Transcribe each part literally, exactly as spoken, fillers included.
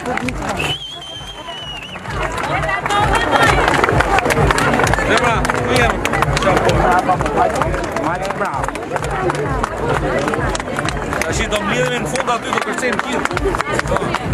Dobra, tu jem. Tash do mbledhemi në fund aty do kërcejmë gjithë.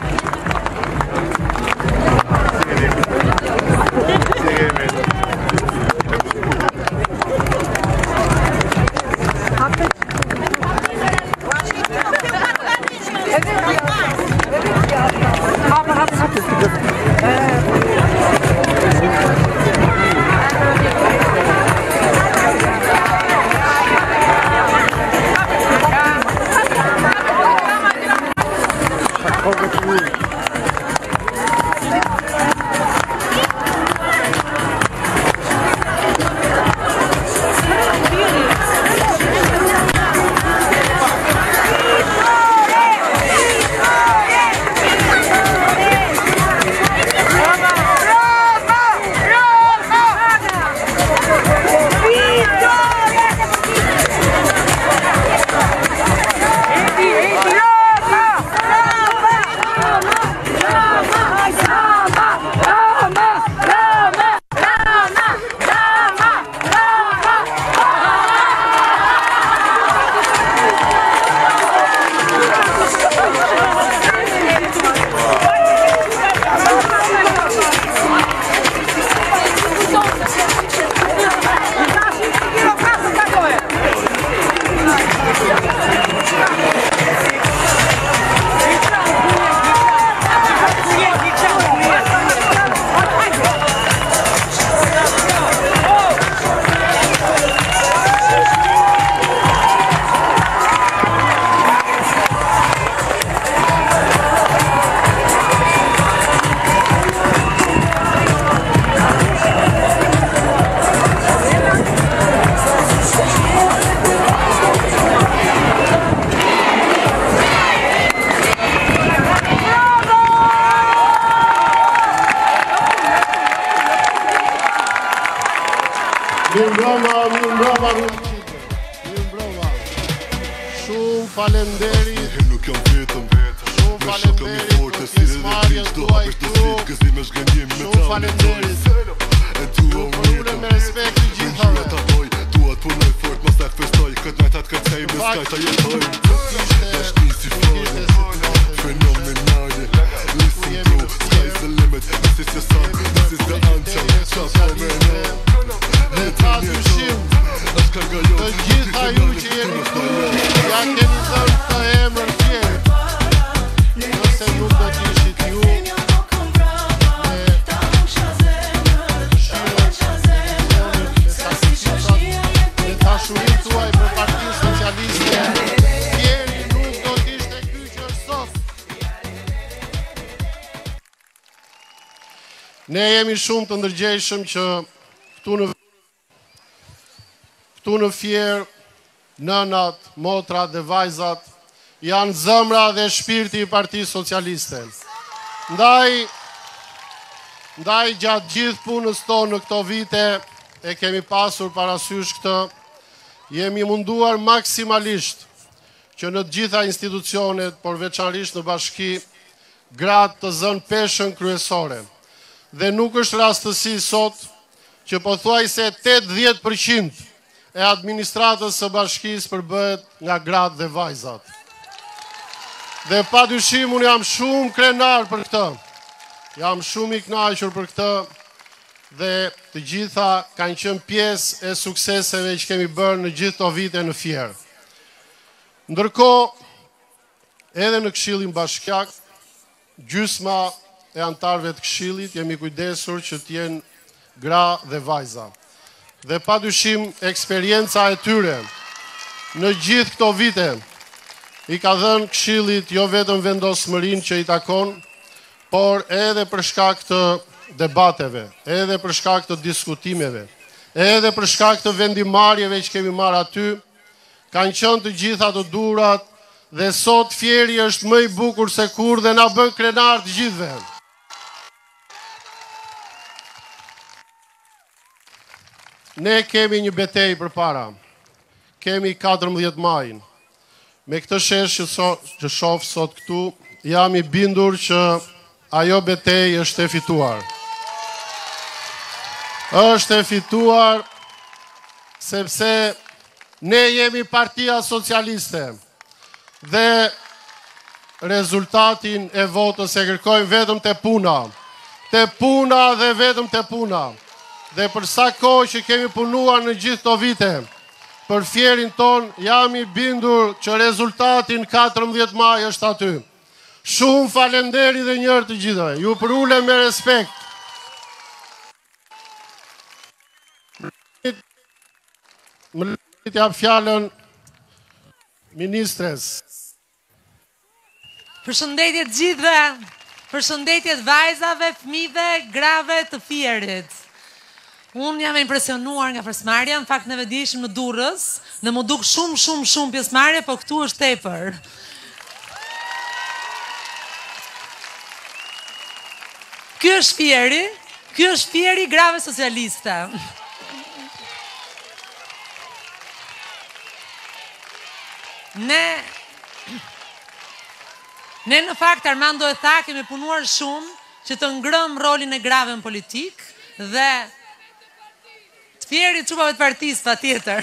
Shumë falenderit. Nuk jam vetëm. Shumë falenderit për pjesëmarrjen tuaj këtu. Shumë falenderit. Ju përune me respekt të gjithave. Duat punoj fort, mos ta festoj, këtë natat këtë sejmë në skaj ta jetoj. Dashni si fare, fenomenale. Listen bro, sky's the limit. This is your song, this is the anthem. Qapo me në Dhe ta dyshim të gjitha ju që jeni këtu, ja keni thënë të emër tjerë. Nëse nuk do t'ishit ju, me shirën, me dashurin tuaj për Partinë Socialiste, tjeri nuk do t'ishte kyqër sot. Ne jemi shumë të ndërgjeshëm që këtu në Këtu në Fier, nënat, motrat dhe vajzat janë zëmra dhe shpirti i Partisë Socialiste. Ndaj, ndaj gjatë gjithë punës tonë në këto vite e kemi pasur parasysh këtë, jemi munduar maksimalisht që në të gjitha institucionet, por veçanërisht në bashki, gratë të zënë peshën kryesore. Dhe nuk është rastësi sot që pothuajse tetëdhjetë përqind e administratës së bashkisë përbëhet nga gratë dhe vajzat. Dhe pa dyshim unë jam shumë krenar për këtë. Jam shumë i kënaqur për këtë dhe të gjitha kanë qenë pjesë e sukseseve që kemi bërë në gjithë këto vite në Fier. Ndërkohë, edhe në Këshillin Bashkiak, gjysma e antarëve të Këshillit jemi kujdesur që të jenë gra dhe vajza. Dhe pa dyshim eksperienca e tyre në gjithë këto vite i ka dhënë Këshillit jo vetëm vendosmërinë që i takon, por edhe për shkak të debateve, edhe për shkak të diskutimeve, edhe për shkak të vendimarrjeve që kemi marrë aty, kanë qenë të gjitha të durat dhe sot Fieri është më i bukur se kur dhe na bën krenar të gjithëve. Ne kemi një betejë përpara. Kemi katërmbëdhjetë majin. Me këtë shesh që, so, që shoh sot këtu, jam i bindur që ajo betejë është e fituar. Është e fituar sepse ne jemi Partia Socialiste dhe rezultatin e votës e kërkojmë vetëm te puna. Te puna dhe vetëm te puna. Dhe për sa kohë që kemi punuar në gjithë këto vite, për fierin ton, jam i bindur që rezultatin katërmbëdhjetë maj është aty. Shumë falenderi dhe njërë të gjithëve. Ju përule me respekt. Më lejtë t'jap fjallën ministres. Përshëndetje të gjithëve, përshëndetje të vajzave, fëmijëve, grave të fierit. Unë jam e impresionuar nga pjesëmarrja, në fakt neve dishim në Durrës, dhe më duk shumë, shumë, shumë pjesëmarrje, po këtu është tepër. Ky është fieri, ky është fieri grave socialiste. Ne, ne në fakt Armando e tha, kemi punuar shumë që të ngrëm rolin e grave në politik dhe të fieri të çupave të partisë, patjetër.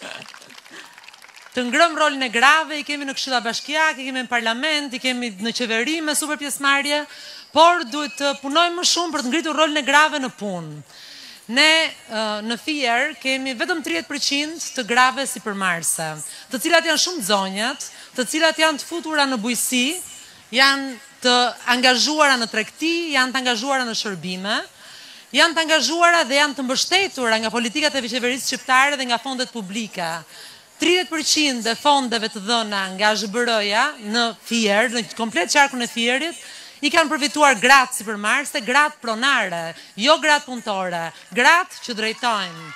Të ngrëm rolin e grave, i kemi në Këshilla Bashkiake, i kemi në parlament, i kemi në qeveri me super pjesëmarrje, por duhet të punojmë më shumë për të ngritur rolin e grave në punë. Ne në fier kemi vetëm tridhjetë përqind të grave sipërmarrëse, të cilat janë shumë zonjat, të cilat janë të futura në bujqësi, janë të angazhuara në tregti, janë të angazhuara në shërbime, janë të angazhuara dhe janë të mbështetura nga politikat e qeverisë shqiptare dhe nga fondet publike. tridhjetë përqind e fondeve të dhëna nga zh b r-ja në fier, në komplet qarkun e fierit, i kanë përfituar gratë sipërmarrëse, gratë pronare, jo gratë punëtore, gratë që drejtojnë.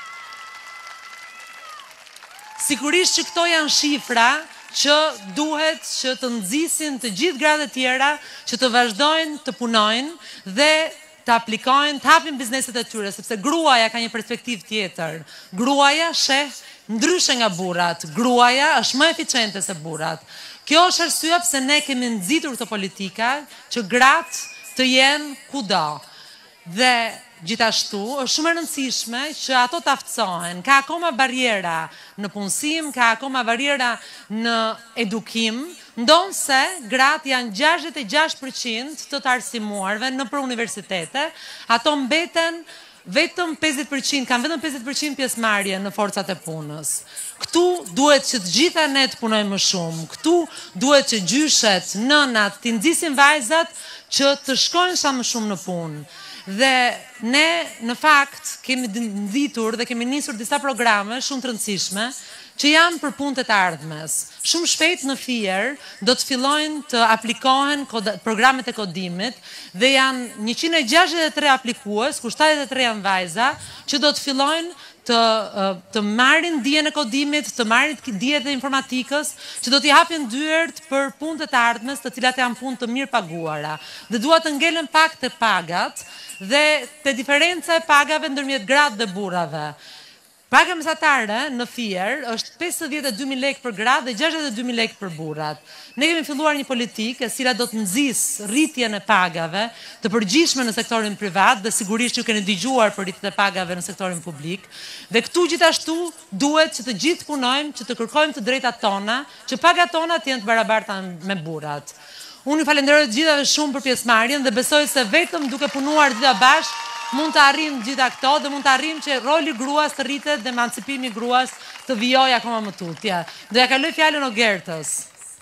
Sigurisht që këto janë shifra që duhet që të nxisin të gjithë gratë e tjera që të vazhdojnë të punojnë dhe të aplikojnë, të hapin bizneset e tyre, sepse gruaja ka një perspektivë tjetër. Gruaja sheh ndryshe nga burrat, gruaja është më eficiente se burrat. Kjo është arsyeja pse ne kemi nxitur këto politika që gratë të jenë kudo. Dhe gjithashtu është shumë e rëndësishme që ato të aftësohen. Ka akoma barriera në punësim, ka akoma barriera në edukim, ndonse gratë janë gjashtëdhjetë e gjashtë përqind të të arsimuarve në për universitete, ato mbeten vetëm pesëdhjetë përqind, kanë vetëm pesëdhjetë përqind pjesëmarrje në forcat e punës. Këtu duhet që të gjitha ne të punojmë më shumë. Këtu duhet që gjyshet, nënat, të nxisin vajzat që të shkojnë sa më shumë në punë. Dhe ne në fakt kemi ndhitur dhe kemi nisur disa programe shumë të rëndësishme që janë për punët e të ardhmes. Shumë shpejt në fier do të fillojnë të aplikohen programet e kodimit dhe janë njëqind e gjashtëdhjetë e tre aplikues, ku shtatëdhjetë e tre janë vajza, që do të fillojnë të, të marrin dijen e kodimit, të marrin dijet e informatikës, që do t'i hapin dyert për punët e të ardhmes, të cilat janë punë të mirë paguara. Dhe dua të ngelen pak të pagat dhe të diferenca e pagave ndërmjet gratë dhe burrave. Paga mesatare në fier është pesëdhjetë e dy mijë lekë për gratë dhe gjashtëdhjetë e dy mijë lekë për burrat. Ne kemi filluar një politikë e cila do të nxjisë rritjen e pagave të përgjithshme në sektorin privat dhe sigurisht ju keni dëgjuar për rritjen e pagave në sektorin publik. Dhe këtu gjithashtu duhet që të gjithë punojmë, që të kërkojmë të drejtat tona, që pagat tona të jenë të barabarta me burrat. Unë ju falenderoj të gjithave shumë për pjesëmarrjen dhe besoj se vetëm duke punuar gjitha bashkë mund të arrim gjitha këto dhe mund të arrim që roli gruas të rritet dhe emancipimi gruas të vijojë akoma më tutje. Do ja kaloj fjalën Ogertës.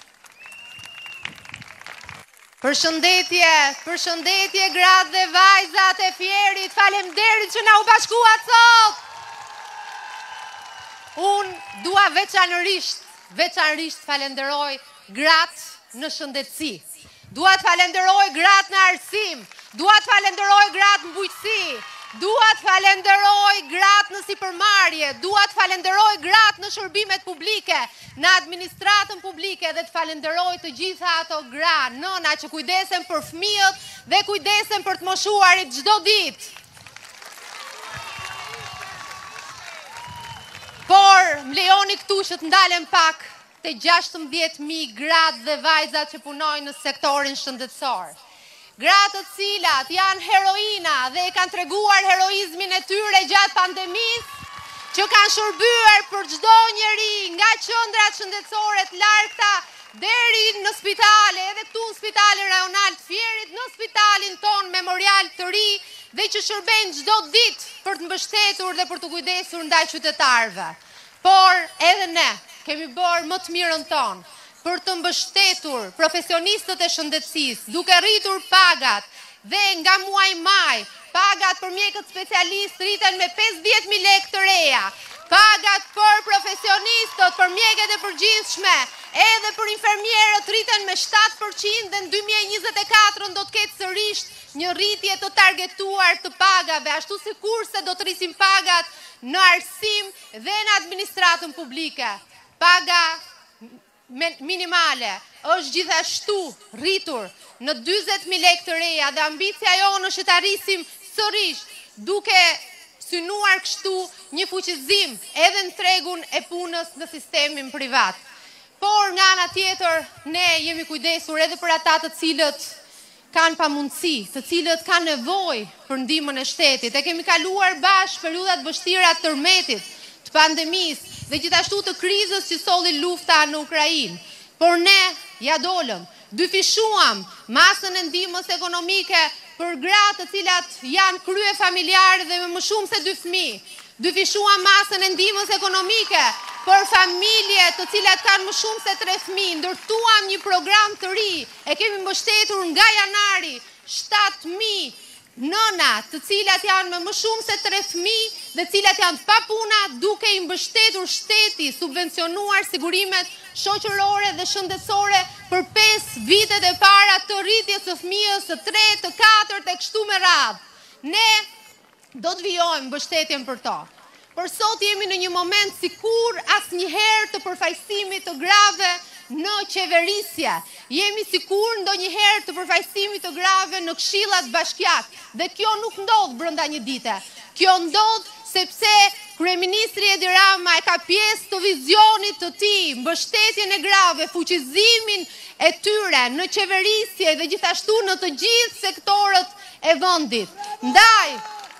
Përshëndetje, përshëndetje gratë dhe vajzat e fierit, faleminderit që na u bashkuat sot. Unë dua veçanërisht, veçanërisht falenderoj gratë në shëndetësi. Dua të falenderoj gratë në arsim, dua të falenderoj gratë në bujqësi, dua të falenderoj gratë në sipërmarrje, dua të falenderoj gratë në shërbimet publike, në administratën publike dhe të falenderoj të gjitha ato gra, nëna që kujdesen për fëmijët dhe kujdesen për të moshuarit çdo ditë. Por, më lejoni këtu që të ndalem pak të gjashtëmbëdhjetë mijë gratë dhe vajzat që punojnë në sektorin shëndetësor. Gratë të cilat janë heroina dhe e kanë treguar heroizmin e tyre gjatë pandemisë, që kanë shërbyer për çdo njeri nga qendrat shëndetësore të largëta deri në spitale, edhe këtu në Spitalin Rajonal të Fierit, në spitalin ton Memorial të Ri, dhe që shërbejnë çdo ditë për të mbështetur dhe për të kujdesur ndaj qytetarëve. Por edhe ne kemi bërë më të mirën tonë për të mbështetur profesionistët e shëndetësisë, duke rritur pagat dhe nga muaj maj, pagat për mjekët specialistë rriten me pesëdhjetë mijë lekë të reja, pagat për profesionistët, për mjekët e përgjithshme, edhe për infermierët rriten me shtatë përqind dhe në dy mijë e njëzet e katër do të ketë sërish një rritje të targetuar të pagave, ashtu si kurse do të rrisim pagat në arsim dhe në administratën publike. Paga minimale është gjithashtu rritur në dyzet mijë lekë të reja dhe ambicia jonë është të arrisim sërish duke synuar kështu një fuqizim edhe në tregun e punës në sistemin privat. Por nga ana tjetër ne jemi kujdesur edhe për ata të cilët kanë pamundësi, të cilët kanë nevojë për ndihmën e shtetit. E kemi kaluar bashkë periudhat vështira të tërmetit, të pandemisë dhe gjithashtu të krizës që solli lufta në Ukrainë. Por ne ja dolëm, dyfishuam masën e ndihmës ekonomike për gratë të cilat janë krye familjare dhe me më shumë se dy fëmijë. Dyfishuam masën e ndihmës ekonomike për familje të cilat kanë më shumë se tre fëmijë. Ndërtuam një program të ri, e kemi mbështetur nga janari shtatë mijë nëna të cilat janë me më shumë se tre fëmijë dhe cilat janë pa puna, duke i mbështetur shteti, subvencionuar sigurimet shoqërore dhe shëndetësore për pesë vitet e para të rritjes së fëmijës së tre, të katërt e kështu me radhë. Ne do të vijojmë mbështetjen për to. Por sot jemi në një moment sikur asnjëherë të përfaqësimit të grave në qeverisje. Jemi sikur ndonjëherë të përfaqësimit të grave në këshillat bashkiake. Dhe kjo nuk ndodh brenda një dite. Kjo ndodh sepse kryeministri Edi Rama e ka pjesë të vizionit të tij, mbështetjen e grave, fuqizimin e tyre në qeverisje dhe gjithashtu në të gjithë sektorët e vendit. Ndaj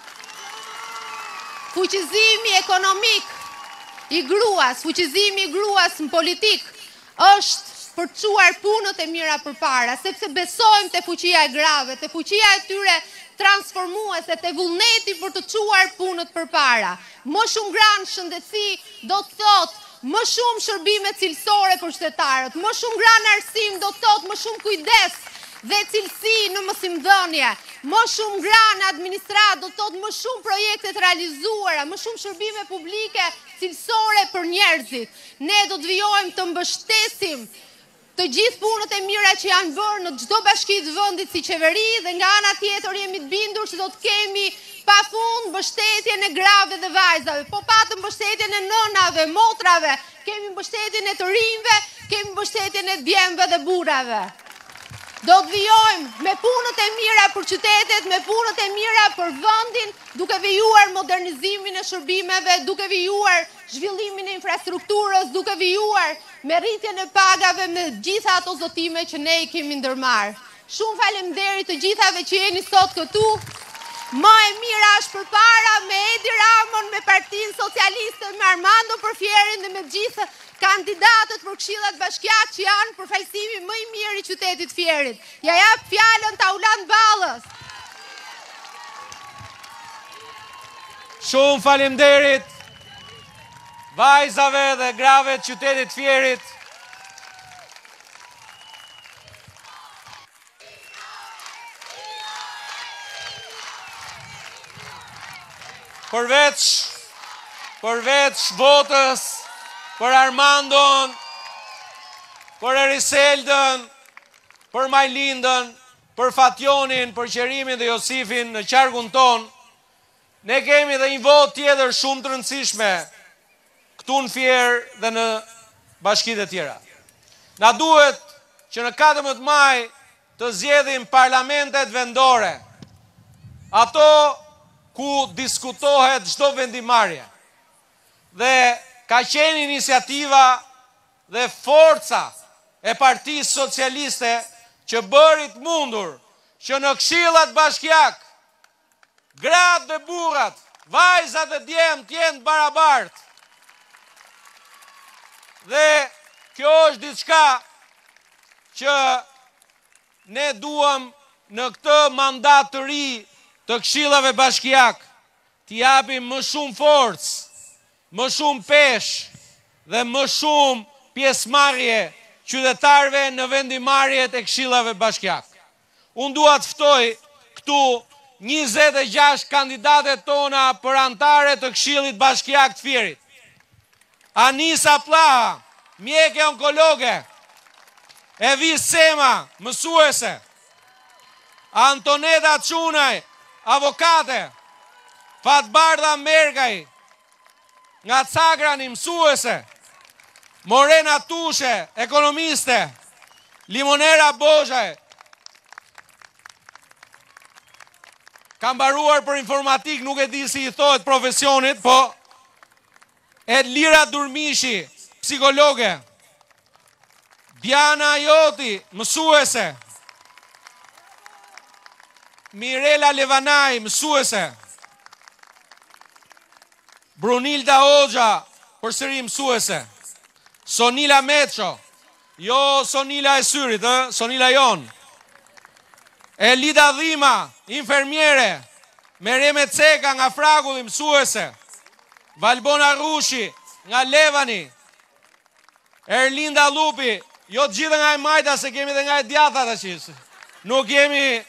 fuqizimi ekonomik i gruas, fuqizimi i gruas në politik është për të çuar punët e mira përpara, sepse besojmë te fuqia e grave, te fuqia e tyre transformuese, te vullneti për të çuar punët përpara. Më shumë gra në shëndetësi do të thotë më shumë shërbime cilësore për qytetarët, më shumë gra në arsim do të thotë më shumë kujdes dhe cilësi në mësimdhënie, më shumë gra në administratë do të thotë më shumë projekte të realizuara, më shumë shërbime publike cilësore për njerëzit. Ne do të vijojmë të mbështesim të gjithë punët e mira që janë bërë në çdo bashki të vendit si qeveri dhe nga ana tjetër jemi të bindur se do të kemi pafund mbështetjen e grave dhe vajzave, po patëm mbështetjen e nënave, motrave, kemi mbështetjen e të rinjve, kemi mbështetjen e djemve dhe burrave. Do të vijojmë me punët e mira për qytetet, me punët e mira për vendin, duke vijuar modernizimin e shërbimeve, duke vijuar zhvillimin e infrastrukturës, duke vijuar me rritjen e pagave, me gjitha ato zotime që ne i kemi ndërmarrë. Shumë faleminderit të gjithave që jeni sot këtu. Më e mira është përpara me Edi Ramon, me Partinë Socialiste, me Armando Përfjerin dhe me gjithë kandidatët për këshillat bashkiake që janë përfaqësimi më i mirë i qytetit Fierit. Ja jap fjalën Taulan Ballës. Shumë faleminderit vajzave dhe grave të qytetit Fierit. Përveç, përveç votës, për Armandon, për Eriseldën, për Majlindën, për Fationin, për Qerimin dhe Josifin në qarkun ton, ne kemi dhe një votë tjetër shumë të rëndësishme këtu në Fier dhe në bashkitë e tjera. Na duhet që në katërmbëdhjetë maj të zgjedhim parlamentet vendore, ato ku diskutohet çdo vendimarrje. Dhe ka qenë iniciativa dhe forca e Partisë Socialiste që bërit mundur që në këshillat bashkiak, gratë dhe burrat, vajzat dhe djemt jenë barabartë. Dhe kjo është diçka që ne duam në këtë mandat të ri të këshillave bashkiak t'i japim më shumë forcë, më shumë peshë dhe më shumë pjesëmarrje qytetarëve në vendimarrjet e këshillave bashkiak. Unë dua të ftoj këtu njëzet e gjashtë kandidatet tona për antare të Këshillit Bashkiak të Fierit. Anisa Plaha, mjeke onkologe, Evis Sema, mësuese, Antoneta Çunaj, avokate, Fatbardha Mergaj, nga Cagrani, mësuese, Morena Tushe, ekonomiste, Limonera Bozhaj, kam mbaruar për informatik, nuk e di si i thohet profesionit, po Edlira Durmishi, psikologe, Diana Joti, mësuese, Mirela Levanaj, mësuese, Brunilda Hoxha, përsëri mësuese, Sonila Meço, jo Sonila e syrit, eh? Sonila jon, Elida Dhima, infermiere, Mereme Ceka nga Fragulli, mësuese, Valbona Rushi nga Levani, Erlinda Lupi, jo të gjithë nga e Majta, se kemi dhe nga e Djatha të qisë. Nuk kemi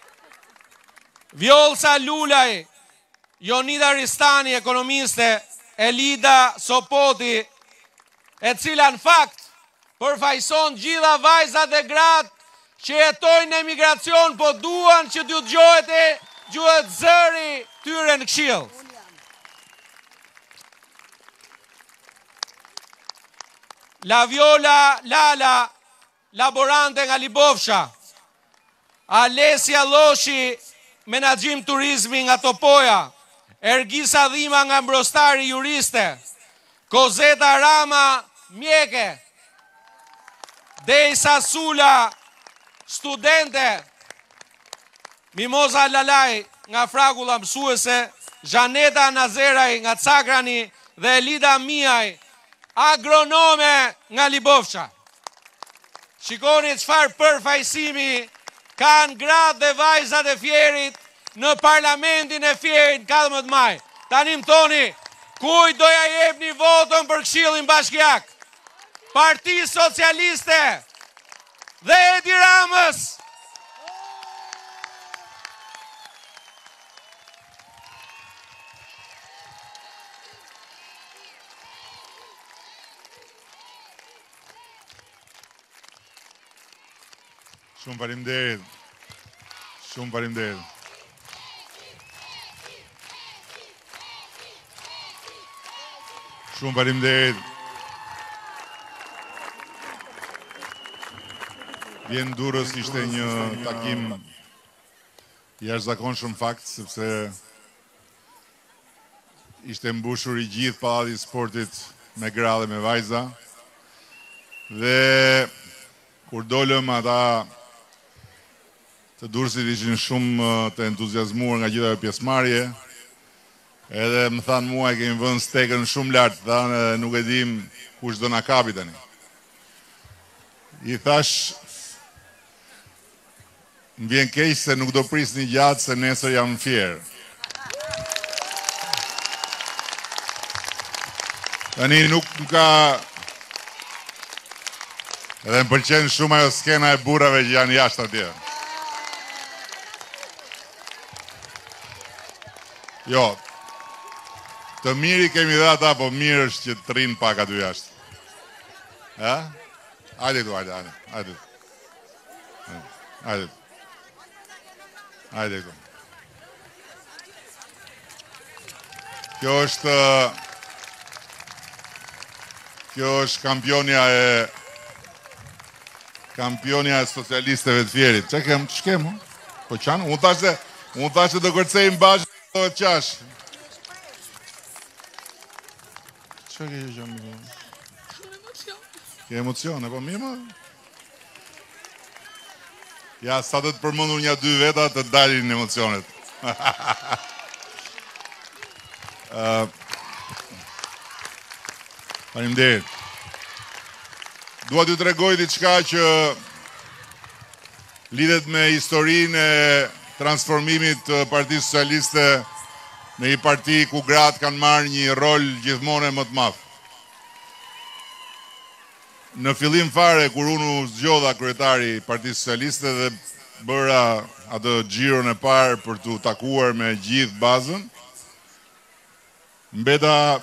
Vjolsa Lulaj, Jonida Ristani, ekonomiste, Elida Sopoti, e cila në fakt përfaqëson gjitha vajzat dhe gratë që jetojnë në emigracion, po duan që t'ju dëgjohet e gjuhet zëri tyre në këshill. La Viola Lala, laborante nga Libofsha, Alesia Loshi, menaxhim turizmi nga Topoja, Ergisa Dhima nga Mbrostari, juriste, Kozeta Rama, mjeke, Dejsa Sula, studente, Mimoza Lalaj nga Fragulla, mësuese, Janeta Nazeraj nga Cagrani dhe Elida Miaj, agronome nga Libofsha. Shikoni çfarë përfaqësimi kanë gratë dhe vajzat e Fierit në parlamentin e Fierit katërmbëdhjetë maj. Tani më thoni, kujt do ja jepni votën për Këshillin Bashkiak? Partisë Socialiste dhe Edi Ramës. Shumë faleminderit. Shumë faleminderit. Shumë faleminderit. Vjen Durrës ishte një takim jashtëzakonshëm fakt, sepse ishte mbushur i gjithë pallati i sportit me gra dhe me vajza. Dhe kur dolëm, ata të Durrësit ishin shumë të entuziazmuar nga gjitha pjesëmarrje, edhe më thanë mua e kemi vënë stekën shumë lart, thanë edhe nuk e dim kush do na kapi tani. I thash, më vjen keq se nuk do prisni gjatë se nesër jam në Fier. Tani nuk ka... Edhe më pëlqen shumë ajo skena e burrave që janë jashtë atje. Jo, të miri kemi dhe ata, po mirë është që të rinë pak aty jashtë. E? Hajde këtu, hajde, hajde, hajde. Hajde. Hajde këtu. Kjo është... Kjo është kampionja e... Kampionja e socialisteve të Fierit. Që kem, që kem, po qanë? Unë thashtë, unë thashtë të kërcejmë bashkë do të qash. Që ke që gjamë? Shumë emocion. Ke emocione, po mirë më. Ja, sa të të përmëndur një dy veta të dalin emocionet. uh, Faleminderit. Dua t'ju tregoj diçka që lidhet me historinë e transformimit të Partisë Socialiste në një parti ku gratë kanë marrë një rol gjithmonë më të madh. Në fillim fare, kur unë u zgjodha kryetari i Partisë Socialiste dhe bëra atë xhiron e parë për t'u takuar me gjithë bazën, mbeta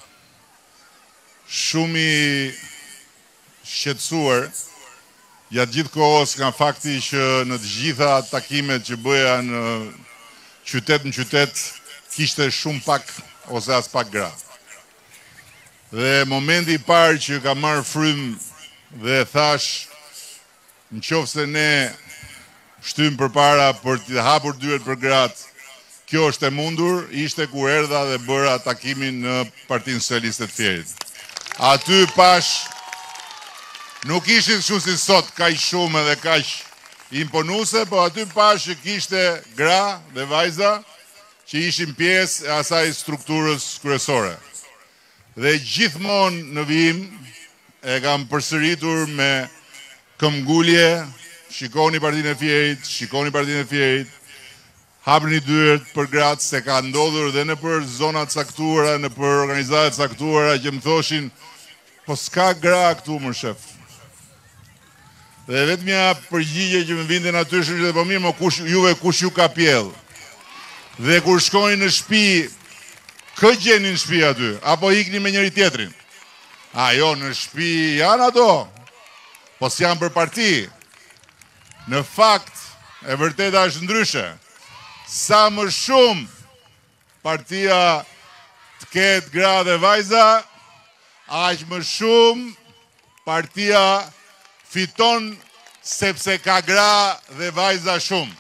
shumë i shqetësuar gjatë gjithë kohës nga fakti që në të gjitha takimet që bëja në qytet në qytet kishte shumë pak ose as pak gra. Dhe momenti i parë që ka marrë frym dhe thash, në qoftë se ne shtym përpara për të hapur dyert për gratë, kjo është e mundur, ishte kur erdha dhe bëra takimin në Partinë Socialiste të Fierit. Aty pash, nuk ishin shumë si sot, kaq shumë edhe kaq imponuese, po aty pash që kishte gra dhe vajza që ishin pjesë e asaj strukturës kryesore. Dhe gjithmonë në vijim e kam përsëritur me këmbgulje, shikoni Partinë e Fierit, shikoni Partinë e Fierit, hapni dyert për gratë, se ka ndodhur dhe në për zonat saktuara, në për organizatat saktuara që më thoshin, po s'ka gra këtu më shef. Dhe vetëmja përgjigje që më vinte natyrshëm që po mirë, mo kush juve kush ju ka pjell. Dhe kur shkojnë në shtëpi, kë gjeni në shtëpi aty, apo ikni me njëri tjetrin? A jo, në shtëpi janë ato, po s'janë për parti. Në fakt, e vërteta është ndryshe. Sa më shumë partia të ketë gra dhe vajza, aq më shumë partia fiton sepse ka gra dhe vajza shumë.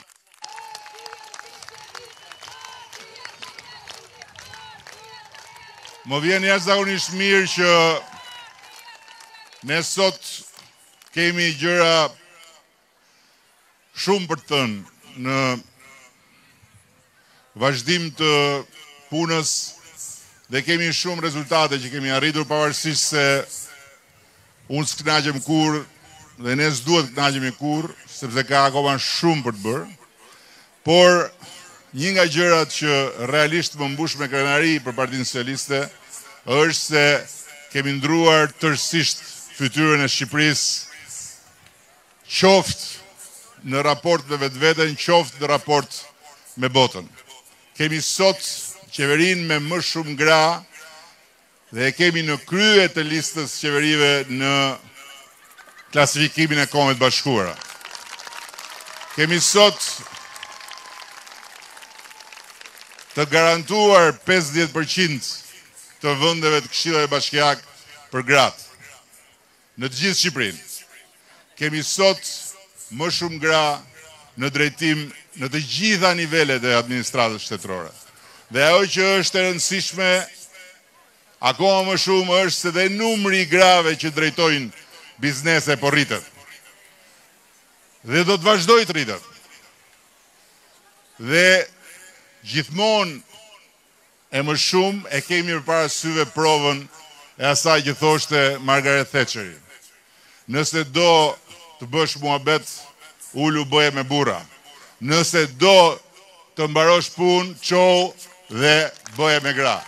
Më vjen jashtëzakonisht mirë që ne sot kemi gjëra shumë për të thënë në vazhdim të punës dhe kemi shumë rezultate që kemi arritur, pavarësisht se unë s'knaqem kur dhe ne s'duhet kënaqemi kur, sepse ka akoma shumë për të bërë, por një nga gjërat që realisht më mbush me krenari për Partinë Socialiste është se kemi ndruar tërësisht fytyrën e Shqipërisë, qoftë në raport me vetveten, qoftë në raport me botën. Kemi sot qeverinë me më shumë gra dhe kemi në krye të listës qeverive në klasifikimin e Kombeve të Bashkuara. Kemi sot të garantuar pesëdhjetë përqind të vendeve të Këshillit Bashkiak për gratë në të gjithë Shqipërinë. Kemi sot më shumë gra në drejtim në të gjitha nivelet e administratës shtetërore. Dhe ajo që është e rëndësishme akoma më shumë është se dhe numri i grave që drejtojnë biznese po rritet. Dhe do të vazhdoj të rritet. Dhe gjithmonë e më shumë e kemi përpara syve provën e asaj që thoshte Margaret Thatcheri. Nëse do të bësh muhabet, ulu bëje me burra. Nëse do të mbarosh punë, çou dhe bëje me gra.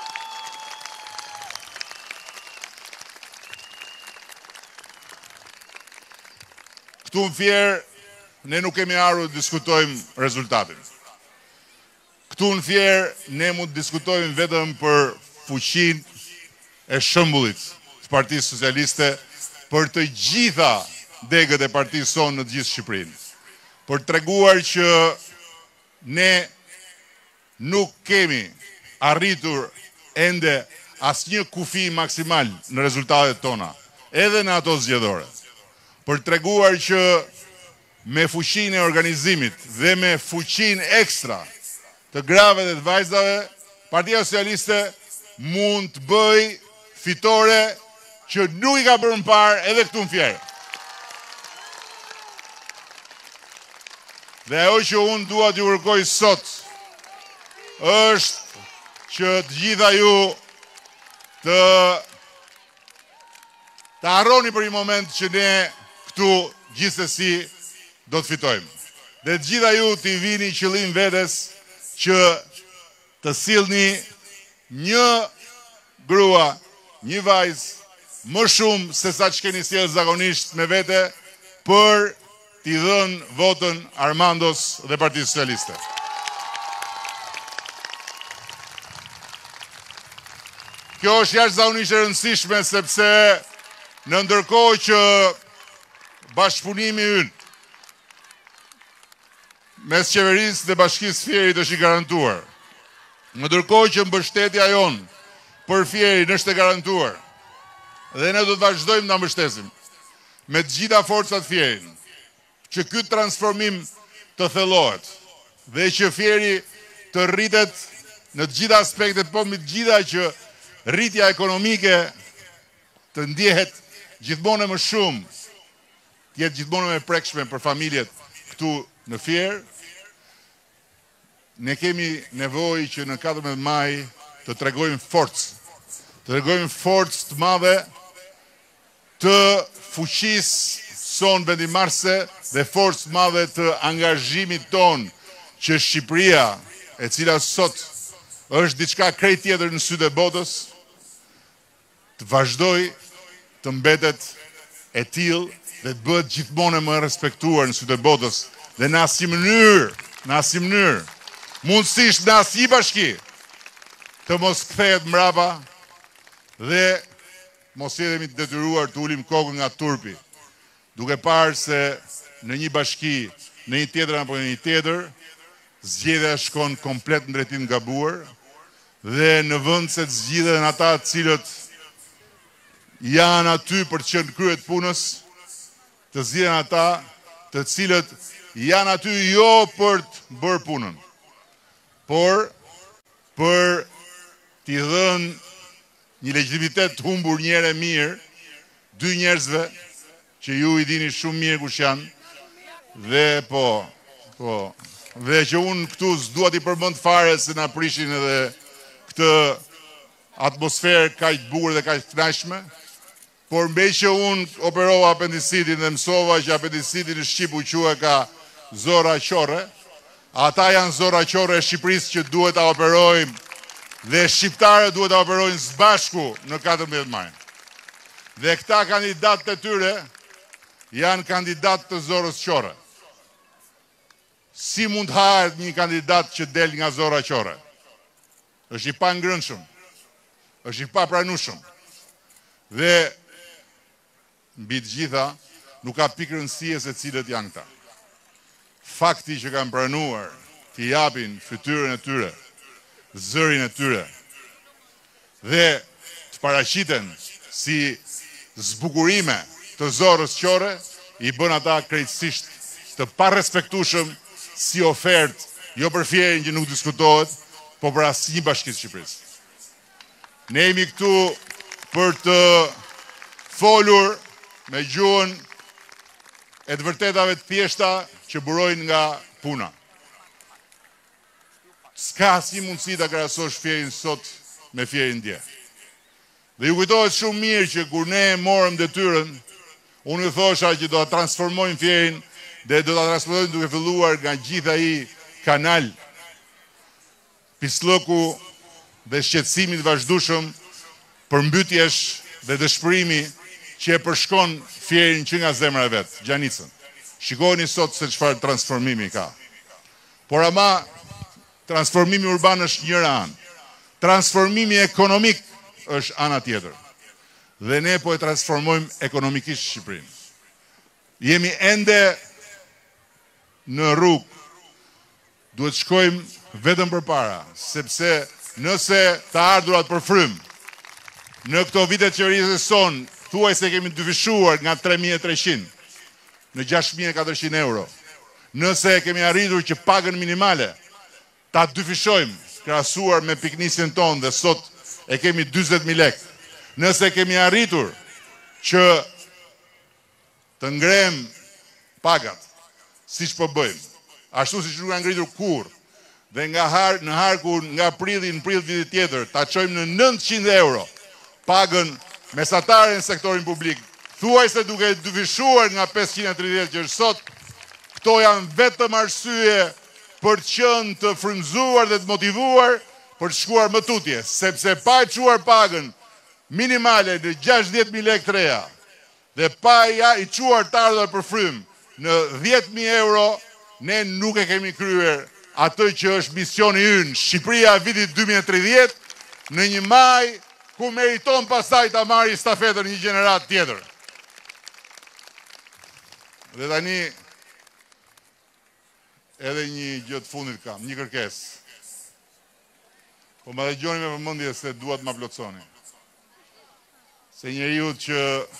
Këtu në Fier, ne nuk kemi ardhur të diskutojmë rezultatin. Këtu në Fier, ne mund të diskutojmë vetëm për fuqinë e shëmbullit të Partisë Socialiste për të gjitha degët e partisë sonë në të gjithë Shqipërinë. Për të treguar që ne nuk kemi arritur ende asnjë kufi maksimal në rezultatet tona, edhe në ato zgjedhore. Për të treguar që me fuqinë e organizimit dhe me fuqinë ekstra të grave dhe të vajzave, Partia Socialiste mund të bëj fitore që nuk i ka bërë më parë edhe këtu në Fierë. Dhe ajo që unë dua t'ju kërkoj sot është që të gjitha ju të të harroni për një moment që ne këtu gjithsesi do të fitojmë. Dhe të gjitha ju t'i vini qëllim vetes që të sillni një grua, një vajzë më shumë se sa që keni sjellë zakonisht me vete për t'i dhënë votën Armandos dhe Partisë Socialiste. Kjo është jashtëzakonisht e rëndësishme sepse në ndërkohë që bashkëpunimi ynë mes qeverisë dhe Bashkisë Fierit është i garantuar, në ndërkohë që mbështetja jonë për Fierin është e garantuar, dhe ne do të vazhdojmë ta mbështesim me të gjitha forcat Fierin, që ky transformim të thellohet dhe që Fieri të rritet në të gjitha aspektet, po me të gjitha që rritja ekonomike të ndjehet gjithmonë më shumë, të jetë gjithmonë më prekshme për familjet këtu në Fier. Ne kemi nevojë që në katërmbëdhjetë maj të tregojmë forcë, të tregojmë forcë të madhe të fuqisë son vendimarrëse dhe forcë të madhe të angazhimit ton që Shqipëria, e cila sot është diçka krejt tjetër në sytë e botës, të vazhdoj të mbetet e tillë dhe të bëhet gjithmonë më respektuar në sytë e botës dhe në asnjë mënyrë, në asnjë mënyrë, mundësisht në asnjë bashki të mos kthehet mbrapa dhe mos jemi të detyruar të ulim kokën nga turpi, duke parë se në një bashki, në një tjetër apo në një tjetër, zgjedhja shkon komplet në drejtim gabuar dhe në vend se të zgjidhen ata të cilët janë aty për të qenë krye të punës, të zgjidhen ata të cilët janë aty jo për të bërë punën, por për t'i dhënë një legitimitet të humbur një herë mirë dy njerëzve që ju i dini shumë mirë kush janë, dhe po, po, dhe që unë këtu s'dua t'i përmend fare se na prishin edhe këtë atmosferë kaq të bukur dhe kaq të kënaqshme, por mbej që unë operova apendicitin dhe mësova që apendiciti në Shqip u quhet ka zora qore, ata janë zora qore e Shqipërisë që duhet ta operojmë dhe shqiptarët duhet ta operojnë së bashku në katërmbëdhjetë maj. Dhe këta kandidatët e tyre janë kandidatë të zorës qore. Si mund hahet një kandidat që del nga zora qore? Është i pa ngrënshëm, është i pa pranueshëm. Dhe mbi të gjitha nuk ka pikë rëndësie se cilët janë këta. Fakti që kanë pranuar të japin fytyrën e tyre, zërin e tyre dhe të paraqiten si zbukurime të zorës qore i bën ata krejtësisht të parespektueshëm si ofertë, jo për Fierin që nuk diskutohet, po për asnjë bashki të Shqipërisë. Ne jemi këtu për të folur me gjuhën e të vërtetave të thjeshta që burojnë nga puna. S'ka asnjë mundësi ta krahasosh Fierin sot me Fierin dje. Dhe ju kujtohet shumë mirë që kur ne morëm detyrën, unë ju thosha që do ta transformojmë Fierin dhe do ta transformojmë duke filluar nga gjithë ai kanal pislloku dhe shqetësimi i vazhdueshëm për mbytjesh dhe dëshpërimi që e përshkon Fierin që nga zemra e vet, gjanicën. Shikoni sot se çfarë transformimi ka. Por ama transformimi urban është njëra anë. Transformimi ekonomik është ana tjetër. Dhe ne po e transformojmë ekonomikisht Shqipërinë. Jemi ende në rrugë. Duhet shkojmë vetëm përpara, sepse nëse të ardhurat për frym në këto vite të qeverisë son, thuaj se kemi dyfishuar nga tre mijë e treqind në gjashtë mijë e katërqind euro. Nëse kemi arritur që pagën minimale ta dyfishojmë krahasuar me piknisjen tonë dhe sot e kemi dyzet mijë lekë. Nëse kemi arritur që të ngrem pagat, si që po bëjmë, ashtu si që nuk ka ngritur kur, dhe nga har, në harku nga prilli në prill vitit tjetër, ta çojmë në nëntëqind euro pagën mesatare në sektorin publik, thuaj se duke dyfishuar nga pesëqind e tridhjetë që është sot, këto janë vetëm arsye për të qenë të frymzuar dhe të motivuar për të shkuar më tutje, sepse pa e çuar pagën minimale në gjashtëdhjetë mijë lekë të reja dhe pa ja i çuar të ardhurat për frym në dhjetë mijë euro, ne nuk e kemi kryer atë që është misioni ynë, Shqipëria vitit dy mijë e tridhjetë në një maj ku meriton pastaj ta marrë stafetën një gjenerat tjetër. Dhe tani edhe një gjë të fundit kam, një kërkesë. Po ma dhe gjoni me vëmendje se duat ma plotsoni. Se njeriu që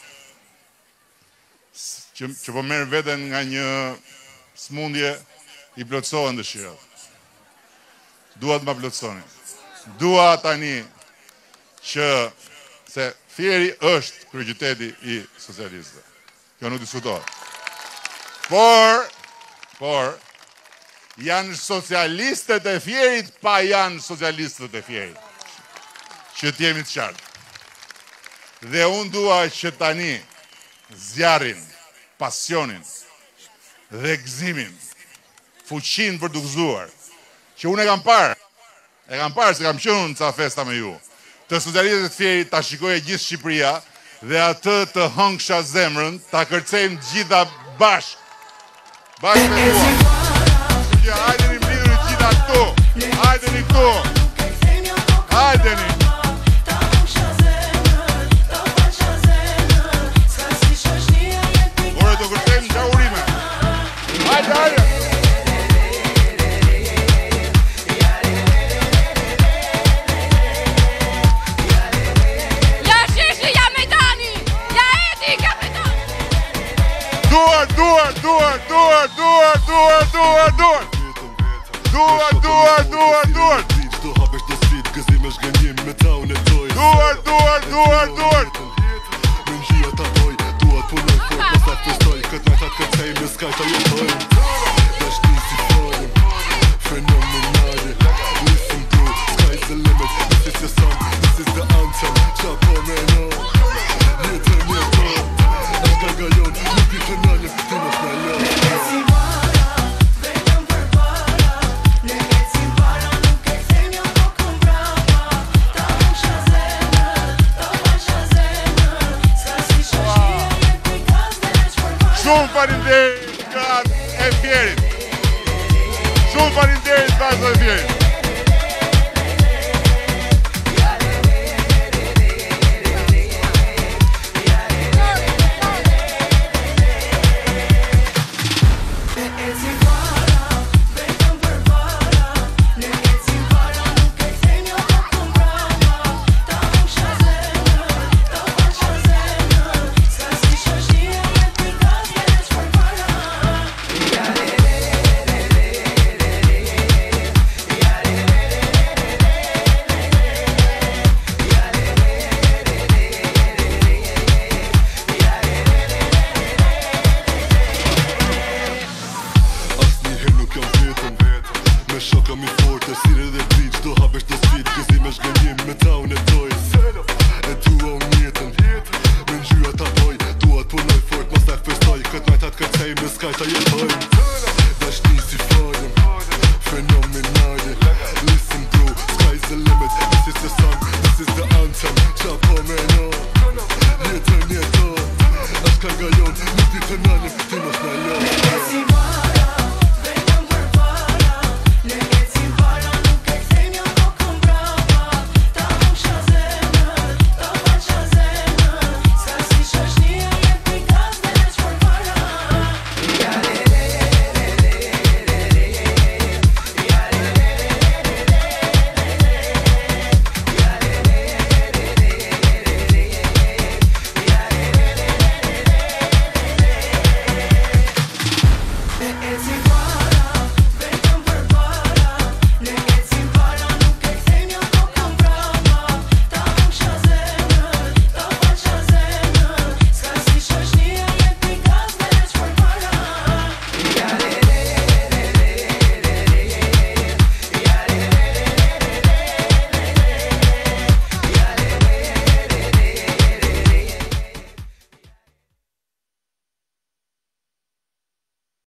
që, që po merr veten nga një smundje i plotsohen dëshirat. Duat ma plotsoni. Dua tani që se Fieri është kryeqyteti i socialistëve. Kjo nuk diskutohet. Por, por, janë socialistët e Fierit, pa janë socialistët e Fierit. Që t'jemi të qartë. Dhe unë dua që tani zjarin, pasionin dhe gëzimin, fuqin për të gëzuar, që unë e kam parë, e kam parë se kam qenë në ca festa me ju, të socialistët e Fierit ta shikoje gjithë Shqipëria dhe atë të hëngsha zemrën, ta kërcejmë gjitha bashkë. Bashkë me tua. Që hajdeni mblidur gjitha këtu. Hajdeni këtu. Hajdeni. Ore të kërcejmë nga urime. Hajde, hajde. Duar, duar, duar, duar, duar, duar, duar, duar. Duar, duar, duar, duar. Duar, duar, duar, duar. Shumë faleminderit gratë e Fierit. Shumë faleminderit vajzat e Fierit. Këtë najtat këtë sejmë në skajta jetojmë